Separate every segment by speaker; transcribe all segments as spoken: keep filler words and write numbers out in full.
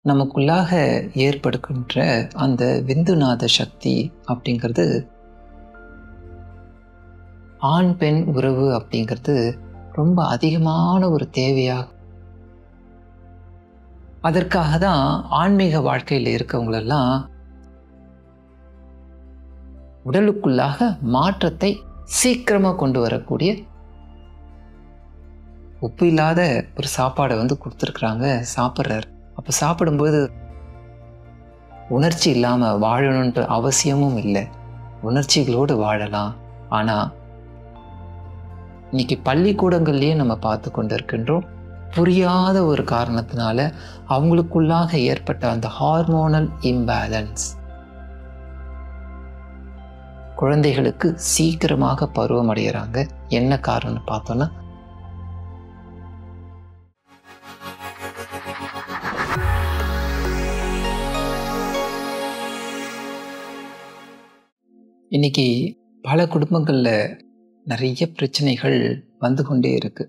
Speaker 1: நமக்குள்ளாக ஏற்படுகின்ற அந்த விந்துநாத சக்தி அப்படிங்கிறது, ஆண் பெண் உறவு அப்படிங்கிறது ரொம்ப அதிகமான ஒரு தேவையாகும். அதற்காக தான் ஆன்மீக வாழ்க்கையில் இருக்கவங்களெல்லாம் உடலுக்குள்ளாக மாற்றத்தை சீக்கிரமா கொண்டு வரக்கூடிய உப்பு இல்லாத ஒரு சாப்பாடை வந்து கொடுத்துருக்குறாங்க, சாப்பிட்றாரு. அப்போ சாப்பிடும்போது உணர்ச்சி இல்லாமல் வாழணுன்ற அவசியமும் இல்லை, உணர்ச்சிகளோடு வாழலாம். ஆனால் இன்னைக்கு பள்ளிக்கூடங்கள்லேயே நம்ம பார்த்து கொண்டு இருக்கின்றோம், புரியாத ஒரு காரணத்தினால அவங்களுக்குள்ளாக ஏற்பட்ட அந்த ஹார்மோனல் இம்பேலன்ஸ் குழந்தைகளுக்கு சீக்கிரமாக பருவம் அடைகிறாங்க. என்ன காரணம்னு பார்த்தோன்னா, இன்னைக்கு பல குடும்பங்களில் நிறைய பிரச்சனைகள் வந்து கொண்டே இருக்கு.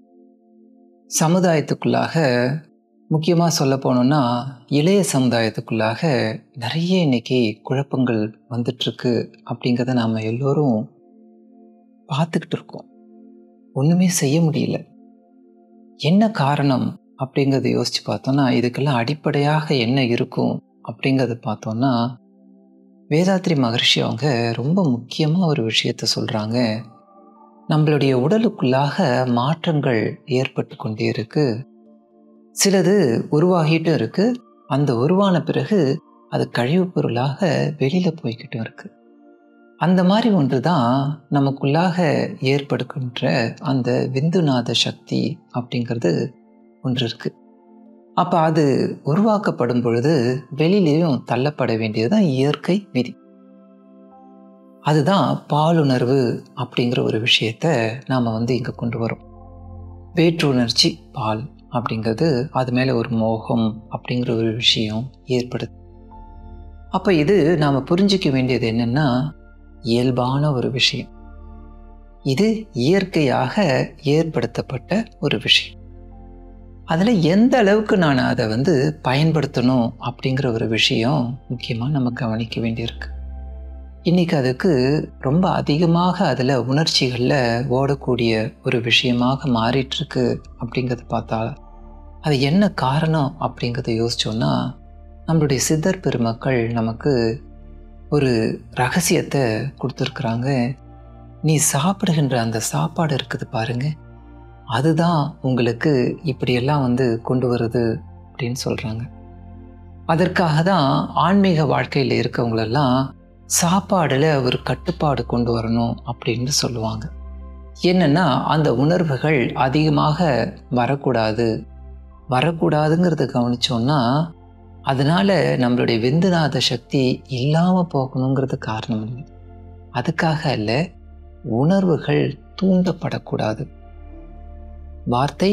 Speaker 1: சமுதாயத்துக்குள்ளாக முக்கியமாக சொல்ல போனோம்னா இளைய சமுதாயத்துக்குள்ளாக நிறைய இன்னைக்கு குழப்பங்கள் வந்துட்டுருக்கு அப்படிங்கிறத நாம் எல்லோரும் பார்த்துக்கிட்டு இருக்கோம். ஒன்றுமே செய்ய முடியல. என்ன காரணம் அப்படிங்கிறத யோசித்து பார்த்தோன்னா, இதுக்கெல்லாம் அடிப்படையாக என்ன இருக்கும் அப்படிங்கிறத பார்த்தோன்னா, வேதாத்ரி மகர்ஷி அவங்க ரொம்ப முக்கியமாக ஒரு விஷயத்த சொல்கிறாங்க. நம்மளுடைய உடலுக்குள்ளாக மாற்றங்கள் ஏற்பட்டு கொண்டே இருக்கு. சிலது உருவாகிட்டு இருக்கு. அந்த உருவான பிறகு அது கழிவு பொருளாக வெளியில் போய்கிட்டும் இருக்கு. அந்த மாதிரி ஒன்று தான் நமக்குள்ளாக ஏற்படுகின்ற அந்த விந்துநாத சக்தி அப்படிங்கிறது ஒன்று இருக்கு. அப்போ அது உருவாக்கப்படும் பொழுது வெளியிலையும் தள்ளப்பட வேண்டியதுதான் இயற்கை விதி. அதுதான் பாலுணர்வு அப்படிங்கிற ஒரு விஷயத்த நாம் வந்து இங்கே கொண்டு வரோம். வேற்றுணர்ச்சி பால் அப்படிங்கிறது, அது மேலே ஒரு மோகம் அப்படிங்கிற ஒரு விஷயம் ஏற்படுது. அப்போ இது நாம் புரிஞ்சிக்க வேண்டியது என்னென்னா, இயல்பான ஒரு விஷயம். இது இயற்கையாக ஏற்படுத்தப்பட்ட ஒரு விஷயம். அதில் எந்த அளவுக்கு நான் அதை வந்து பயன்படுத்தணும் அப்படிங்கிற ஒரு விஷயம் முக்கியமாக நம்ம கவனிக்க வேண்டியிருக்கு. இன்றைக்கி அதுக்கு ரொம்ப அதிகமாக அதில் உணர்ச்சிகளில் ஓடக்கூடிய ஒரு விஷயமாக மாறிட்டுருக்கு. அப்படிங்கிறத பார்த்தா அது என்ன காரணம் அப்படிங்கிறத யோசித்தோன்னா, நம்மளுடைய சித்தர் பெருமக்கள் நமக்கு ஒரு ரகசியத்தை கொடுத்துருக்குறாங்க. நீ சாப்பிடுகின்ற அந்த சாப்பாடு இருக்குது பாருங்க, அதுதான் உங்களுக்கு இப்படியெல்லாம் வந்து கொண்டு வருது அப்படின்னு சொல்கிறாங்க. அதற்காக தான் ஆன்மீக வாழ்க்கையில் இருக்கவங்களெல்லாம் சாப்பாடில் ஒரு கட்டுப்பாடு கொண்டு வரணும் அப்படின்னு சொல்லுவாங்க. என்னென்னா, அந்த உணர்வுகள் அதிகமாக வரக்கூடாது. வரக்கூடாதுங்கிறத கவனித்தோன்னா, அதனால் நம்மளுடைய விந்துநாத சக்தி இல்லாமல் போகணுங்கிறது காரணம் இல்லை. அதுக்காக இல்லை, உணர்வுகள் தூண்டப்படக்கூடாது. வார்த்தை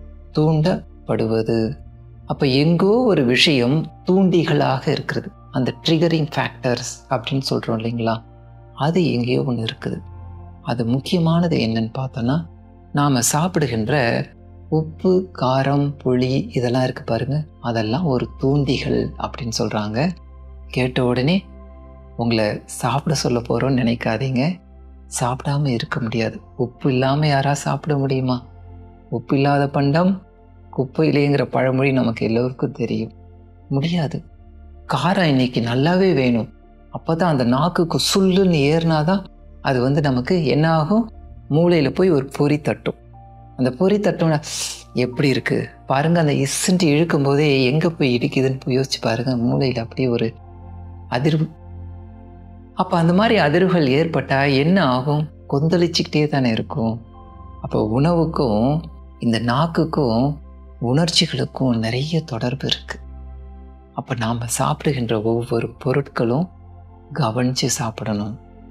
Speaker 1: தூண்டப்படுவது. அப்போ எங்கோ ஒரு விஷயம் தூண்டிகளாக இருக்கிறது. அந்த ட்ரிகரிங் ஃபேக்டர்ஸ் அப்படின்னு சொல்கிறோம் இல்லைங்களா, அது எங்கேயோ ஒன்று இருக்குது. அது முக்கியமானது என்னன்னு பார்த்தோன்னா, நாம் சாப்பிடுகின்ற உப்பு, காரம், புளி இதெல்லாம் இருக்குது பாருங்கள், அதெல்லாம் ஒரு தூண்டிகள் அப்படின்னு சொல்கிறாங்க. கேட்ட உடனே உங்களை சாப்பிட சொல்ல போகிறோன்னு நினைக்காதீங்க. சாப்பிடாமல் இருக்க முடியாது. உப்பு இல்லாமல் யாராவது சாப்பிட முடியுமா? உப்பு இல்லாத பண்டம் குப்பையிலேங்கிற பழமொழி நமக்கு எல்லோருக்கும் தெரியும். முடியாது. காரம் இன்னைக்கு நல்லாவே வேணும். அப்போ தான் அந்த நாக்குக்கு சுல்லுன்னு ஏறினாதான் அது வந்து நமக்கு என்ன ஆகும், மூளையில் போய் ஒரு பொறி தட்டும். அந்த பொறி தட்டோம்னா எப்படி இருக்குது பாருங்கள், அந்த இசுன்ட்டு இழுக்கும் போதே எங்கே போய் இடிக்குதுன்னு யோசிச்சு பாருங்கள், மூளையில் அப்படியே ஒரு அதிர்வு. அப்போ அந்த மாதிரி அதிர்வுகள் ஏற்பட்டால் என்ன ஆகும், கொந்தளிச்சிக்கிட்டே தானே இருக்கும். அப்போ உணவுக்கும் இந்த நாக்குக்கும் உணர்ச்சிகளுக்கும் நிறைய தொடர்பு இருக்குது. அப்போ நாம் சாப்பிடுகின்ற ஒவ்வொரு பொருட்களும் கவனித்து சாப்பிடணும்.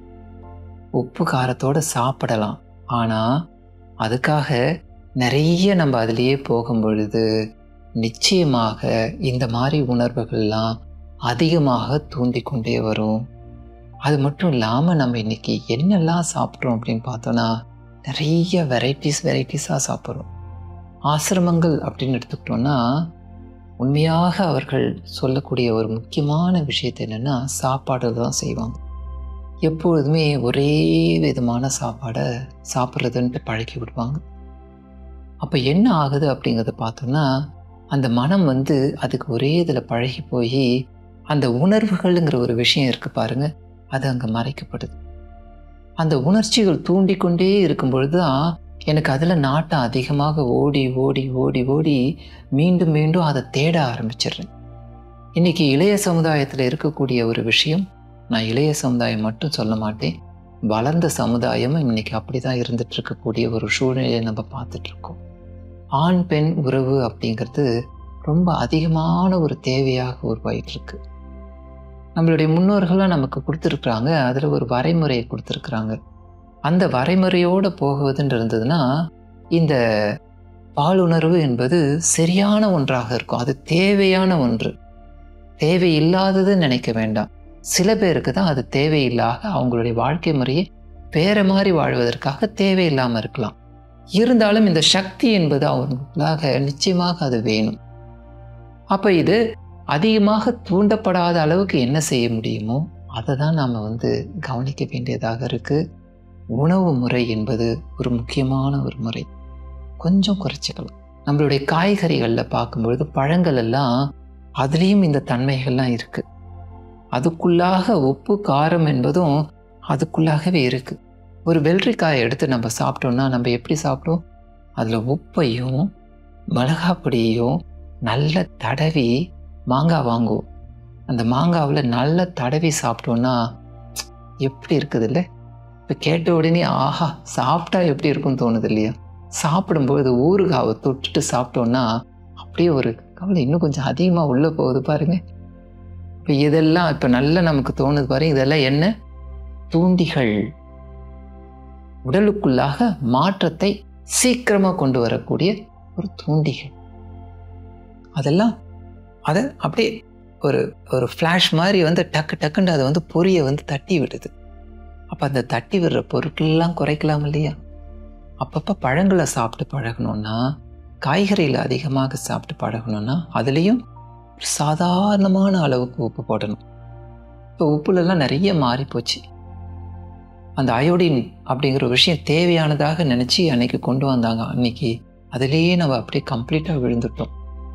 Speaker 1: உப்பு காரத்தோடு சாப்பிடலாம், ஆனால் அதுக்காக நிறைய நம்ம அதிலேயே போகும் பொழுது நிச்சயமாக இந்த மாதிரி உணர்வுகள்லாம் அதிகமாக தூண்டிக்கொண்டே வரும். அது மட்டும் இல்லாமல் நம்ம இன்றைக்கி என்னெல்லாம் சாப்பிட்றோம் அப்படின்னு பார்த்தோன்னா, நிறைய வெரைட்டிஸ் வெரைட்டிஸாக சாப்பிட்றோம். ஆசிரமங்கள் அப்படின்னு எடுத்துக்கிட்டோன்னா, உண்மையாக அவர்கள் சொல்லக்கூடிய ஒரு முக்கியமான விஷயத்தை என்னென்னா சாப்பாடு தான் செய்வாங்க. எப்பொழுதுமே ஒரே விதமான சாப்பாடை சாப்பிட்றதுன்ட்டு பழக்கி விடுவாங்க. அப்போ என்ன ஆகுது அப்படிங்கிறத பார்த்தோன்னா, அந்த மனம் வந்து அதுக்கு ஒரே இதில் பழகி போய் அந்த உணர்வுகள்ங்கிற ஒரு விஷயம் இருக்குது பாருங்கள், அது அங்கே மறைக்கப்படுது. அந்த உணர்ச்சிகள் தூண்டிக்கொண்டே இருக்கும் பொழுது தான் எனக்கு அதில் நாட்டம் அதிகமாக ஓடி ஓடி ஓடி ஓடி மீண்டும் மீண்டும் அதை தேட ஆரம்பிச்சிடுறேன். இன்றைக்கி இளைய சமுதாயத்தில் இருக்கக்கூடிய ஒரு விஷயம், நான் இளைய சமுதாயம் மட்டும் சொல்ல மாட்டேன், வளர்ந்த சமுதாயமும் இன்றைக்கி அப்படி தான் இருந்துட்டு இருக்கக்கூடிய ஒரு சூழ்நிலையை நம்ம பார்த்துட்ருக்கோம். ஆண் பெண் உறவு அப்படிங்கிறது ரொம்ப அதிகமான ஒரு தேவையாக உருவாயிட்ருக்கு. நம்மளுடைய முன்னோர்கள்லாம் நமக்கு கொடுத்துருக்குறாங்க, அதில் ஒரு வரைமுறையை கொடுத்துருக்குறாங்க. அந்த வரைமுறையோடு போகுவதுன்னு இருந்ததுன்னா இந்த பாலுணர்வு என்பது சரியான ஒன்றாக இருக்கும். அது தேவையான ஒன்று, தேவையில்லாததுன்னு நினைக்க வேண்டாம். சில பேருக்கு தான் அது தேவையில்லாத அவங்களுடைய வாழ்க்கை முறையை வேற மாதிரி வாழ்வதற்காக தேவையில்லாமல் இருக்கலாம். இருந்தாலும் இந்த சக்தி என்பது அவங்களுக்காக நிச்சயமாக அது வேணும். அப்போ இது அதிகமாக தூண்டப்படாத அளவுக்கு என்ன செய்ய முடியுமோ அதை தான் நாம் வந்து கவனிக்க வேண்டியதாக இருக்குது. உணவு முறை என்பது ஒரு முக்கியமான ஒரு முறை. கொஞ்சம் குறைச்சிக்கலாம். நம்மளுடைய காய்கறிகளில் பார்க்கும்பொழுது பழங்கள் எல்லாம் அதுலேயும் இந்த தன்மைகள்லாம் இருக்குது. அதுக்குள்ளாக உப்பு காரம் என்பதும் அதுக்குள்ளாகவே இருக்குது. ஒரு வெள்ளரிக்காயை எடுத்து நம்ம சாப்பிட்டோம்னா நம்ம எப்படி சாப்பிட்டோம், அதில் உப்பையும் மிளகாப்பொடியையும் நல்ல தடவி மாங்காய் வாங்குவோம். அந்த மாங்காவில் நல்ல தடவி சாப்பிட்டோன்னா எப்படி இருக்குது இல்லை? இப்போ கேட்ட உடனே ஆஹா சாப்பிட்டா எப்படி இருக்குன்னு தோணுது இல்லையா? சாப்பிடும்போது ஊறுகாவை தொட்டுட்டு சாப்பிட்டோன்னா அப்படியே ஒரு கவலை இன்னும் கொஞ்சம் அதிகமாக உள்ளே போகுது பாருங்கள். இப்போ இதெல்லாம் இப்போ நல்லா நமக்கு தோணுது பாருங்க. இதெல்லாம் என்ன தூண்டிகள், உடலுக்குள்ளாக மாற்றத்தை சீக்கிரமாக கொண்டு வரக்கூடிய ஒரு தூண்டிகள். அதெல்லாம் அதை அப்படியே ஒரு ஒரு ஃப்ளாஷ் மாதிரி வந்து டக்கு டக்குன்னு அதை வந்து பொரியை வந்து தட்டி விடுது. அப்போ அந்த தட்டி விடுற பொருட்கள்லாம் குறைக்கலாம் இல்லையா? அப்பப்போ பழங்களை சாப்பிட்டு பழகணுன்னா, காய்கறியில் அதிகமாக சாப்பிட்டு பழகணுன்னா அதுலேயும் சாதாரணமான அளவுக்கு உப்பு போடணும். இப்போ உப்புலெல்லாம் நிறைய மாறி போச்சு. அந்த அயோடின் அப்படிங்கிற ஒரு விஷயம் தேவையானதாக நினச்சி அன்னைக்கு கொண்டு வந்தாங்க. அன்னைக்கு அதிலேயே நம்ம அப்படியே கம்ப்ளீட்டாக விழுந்துட்டோம்.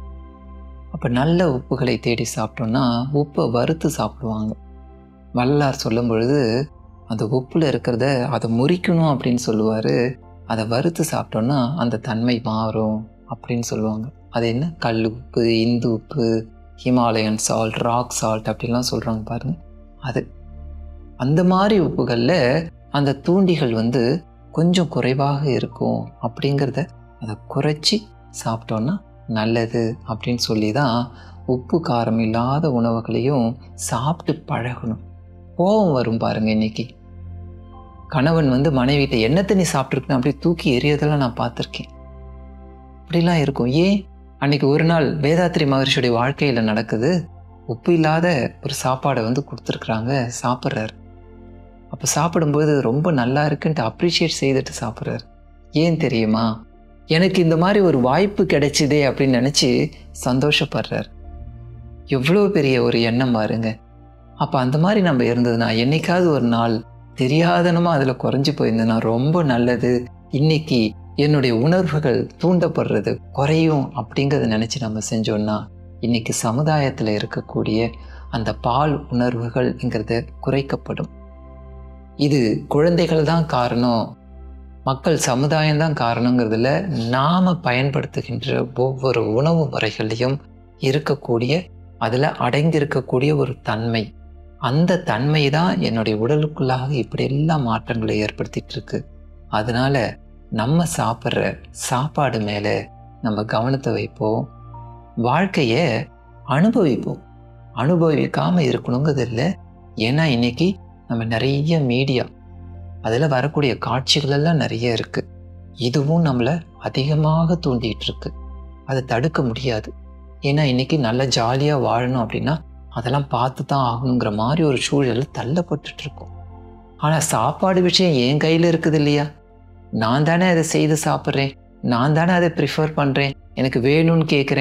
Speaker 1: அப்போ நல்ல உப்புகளை தேடி சாப்பிட்டோன்னா உப்பை வறுத்து சாப்பிடுவாங்க. வல்லார் சொல்லும் பொழுது அந்த உப்பில் இருக்கிறத அதை முறிக்கணும் அப்படின்னு சொல்லுவார். அதை வறுத்து சாப்பிட்டோன்னா அந்த தன்மை மாறும் அப்படின்னு சொல்லுவாங்க. அது என்ன கல் உப்பு, இந்து உப்பு, ஹிமாலயன் சால்ட், ராக் சால்ட் அப்படின்லாம் சொல்கிறாங்க பாருங்கள். அது அந்த மாதிரி உப்புகளில் அந்த தூண்டிகள் வந்து கொஞ்சம் குறைவாக இருக்கும் அப்படிங்கிறத அதை குறைச்சி சாப்பிட்டோன்னா நல்லது அப்படின்னு சொல்லி தான் உப்பு காரம் இல்லாத உணவுகளையும் சாப்பிட்டு பழகணும். கோபம் வரும் பாருங்கள். இன்றைக்கி கணவன் வந்து மனைவிட்ட எண்ணெய் தண்ணி சாப்பிட்ருக்குன்னு அப்படியே தூக்கி எறியதெல்லாம் நான் பார்த்துருக்கேன். அப்படிலாம் இருக்கும். ஏன் அன்றைக்கி ஒரு நாள் வேதாத்ரி மகரிஷியுடைய வாழ்க்கையில் நடக்குது. உப்பு இல்லாத ஒரு சாப்பாடை வந்து கொடுத்துருக்குறாங்க, சாப்பிட்றாரு. அப்போ சாப்பிடும்போது ரொம்ப நல்லா இருக்குன்ட்டு அப்ரிஷியேட் செய்துட்டு சாப்பிட்றாரு. ஏன் தெரியுமா? எனக்கு இந்த மாதிரி ஒரு வாய்ப்பு கிடைச்சிதே அப்படின்னு நினச்சி சந்தோஷப்படுறார். எவ்வளோ பெரிய ஒரு எண்ணம் பாருங்க. அப்போ அந்த மாதிரி நம்ம இருந்ததுன்னா என்னைக்காவது ஒரு நாள் தெரியாதனமாக அதில் குறைஞ்சி போயிருந்ததுன்னா ரொம்ப நல்லது, இன்னைக்கு என்னுடைய உணர்வுகள் தூண்டப்படுறது குறையும் அப்படிங்கிறத நினச்சி நம்ம செஞ்சோன்னா இன்றைக்கி சமுதாயத்தில் இருக்கக்கூடிய அந்த பால் உணர்வுகள்ங்கிறத குறைக்கப்படும். இது குழந்தைகள் தான் காரணம், மக்கள் சமுதாயம்தான் காரணங்கிறதுல நாம் பயன்படுத்துகின்ற ஒவ்வொரு உணவு முறைகளையும் இருக்கக்கூடிய அதில் அடைந்திருக்கக்கூடிய ஒரு தன்மை, அந்த தன்மை தான் என்னுடைய உடலுக்குள்ளாக இப்படி எல்லாம் மாற்றங்களை ஏற்படுத்திட்டு இருக்கு. அதனால நம்ம சாப்பிட்ற சாப்பாடு மேலே நம்ம கவனத்தை வைப்போம், வாழ்க்கையை அனுபவிப்போம். அனுபவிக்காமல் இருக்கணுங்கிறது இல்லை. ஏன்னா இன்னைக்கு நம்ம நிறைய மீடியா, அதில் வரக்கூடிய காட்சிகள் எல்லாம் நிறைய இருக்குது. இதுவும் நம்மளை அதிகமாக தூண்டிகிட்டு இருக்கு. அதை தடுக்க முடியாது. ஏன்னா இன்றைக்கி நல்லா ஜாலியாக வாழணும் அப்படின்னா அதெல்லாம் பார்த்து தான் ஆகணுங்கிற மாதிரி ஒரு சூழல் தள்ளப்பட்டுருக்கோம். ஆனால் சாப்பாடு விஷயம் என் கையில் இருக்குது இல்லையா? நான் தானே அதை செய்து சாப்பிட்றேன், நான் தானே அதை ப்ரிஃபர் பண்ணுறேன், எனக்கு வேணும்னு கேட்குறேன்.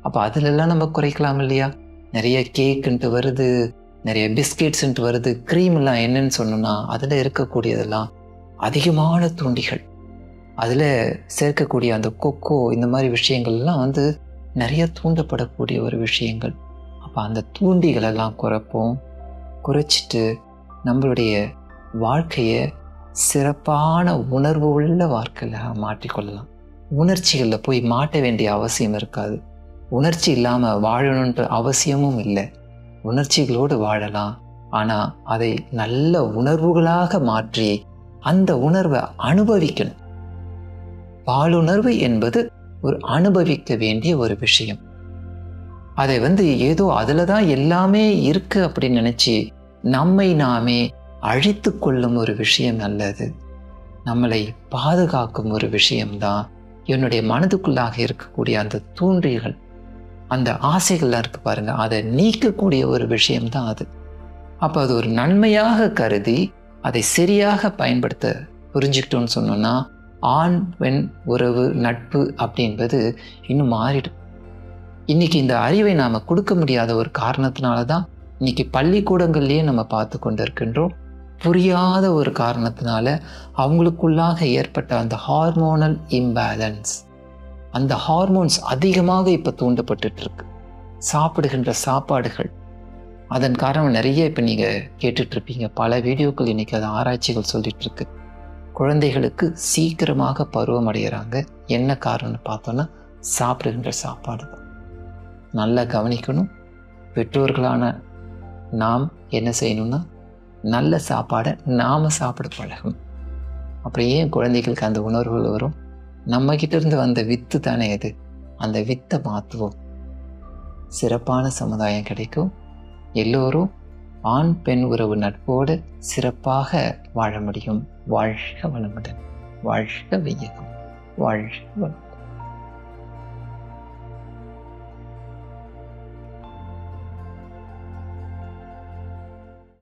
Speaker 1: அப்போ அதிலெல்லாம் நம்ம குறைக்கலாம் இல்லையா? நிறைய கேக்குன்ட்டு வருது, நிறைய பிஸ்கெட்ஸுன்ட்டு வருது, க்ரீம்லாம் என்னன்னு சொன்னோன்னா அதில் இருக்கக்கூடியதெல்லாம் அதிகமான தூண்டிகள். அதில் சேர்க்கக்கூடிய அந்த கொக்கோ இந்த மாதிரி விஷயங்கள்லாம் வந்து நிறைய தூண்டப்படக்கூடிய ஒரு விஷயங்கள். அப்போ அந்த தூண்டிகளெல்லாம் குறைப்போம். குறைச்சிட்டு நம்மளுடைய வாழ்க்கையை சிறப்பான உணர்வு உள்ள வாழ்க்கையில் மாற்றிக்கொள்ளலாம். உணர்ச்சிகளில் போய் மாட்ட வேண்டிய அவசியம் இருக்காது. உணர்ச்சி இல்லாமல் வாழணுன்ற அவசியமும் இல்லை. உணர்ச்சிகளோடு வாழலாம். ஆனால் அதை நல்ல உணர்வுகளாக மாற்றி அந்த உணர்வை அனுபவிக்கணும். பாலுணர்வு என்பது ஒரு அனுபவிக்க வேண்டிய ஒரு விஷயம். அதை வந்து ஏதோ அதில் தான் எல்லாமே இருக்கு அப்படின்னு நினச்சி நம்மை நாமே அழித்து கொள்ளும் ஒரு விஷயம் அல்லது. நம்மளை பாதுகாக்கும் ஒரு விஷயம்தான் என்னுடைய மனதுக்குள்ளாக இருக்கக்கூடிய அந்த தூண்டிகள், அந்த ஆசைகள்லாம் இருக்கு பாருங்க, அதை நீக்கக்கூடிய ஒரு விஷயம்தான் அது. அப்போ அது ஒரு நன்மையாக கருதி அதை சரியாக பயன்படுத்த புரிஞ்சுக்கிட்டோன்னு சொன்னோன்னா ஆண் பெண் உறவு நட்பு அப்படின்பது இன்னும் மாறிடும். இன்னைக்கு இந்த அறிவை நாம் கொடுக்க முடியாத ஒரு காரணத்தினால தான் இன்னைக்கு பள்ளிக்கூடங்கள்லேயே நம்ம பார்த்து கொண்டு இருக்கின்றோம். புரியாத ஒரு காரணத்தினால அவங்களுக்குள்ளாக ஏற்பட்ட அந்த ஹார்மோனல் இம்பேலன்ஸ், அந்த ஹார்மோன்ஸ் அதிகமாக இப்போ தூண்டப்பட்டு இருக்கு. சாப்பிடுகின்ற சாப்பாடுகள் அதன் காரணம் நிறைய இப்போ நீங்கள் கேட்டுட்ருப்பீங்க. பல வீடியோக்கள் இன்றைக்கி அது ஆராய்ச்சிகள் சொல்லிகிட்ருக்கு. குழந்தைகளுக்கு சீக்கிரமாக பருவம் அடைகிறாங்க. என்ன காரணம்னு பார்த்தோன்னா சாப்பிடுகின்ற சாப்பாடு தான். நல்லா கவனிக்கணும். பெற்றோர்களான நாம் என்ன செய்யணும்னா நல்ல சாப்பாடை நாம் சாப்பிட பழகணும். அப்புறம் ஏன் குழந்தைகளுக்கு அந்த உணர்வுகள் வரும்? நம்மக்கிட்ட இருந்து வந்த வித்து தானே அது. அந்த வித்தை மாற்றுவோம். சிறப்பான சமுதாயம் கிடைக்கும். எல்லோரும் ஆண் பெண் உறவு நட்போடு சிறப்பாக வாழ முடியும். வாழ்க வளமுடன். வாழ்க வையகம். வாழ்க வளம்.